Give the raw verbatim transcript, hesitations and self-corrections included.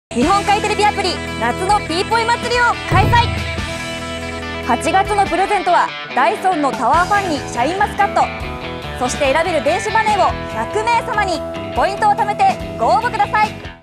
日本海テレビアプリ夏のピーポイ祭りを開催。はちがつのプレゼントはダイソンのタワーファンにシャインマスカット、そして選べる電子マネーをひゃくめいさまに。ポイントを貯めてご応募ください。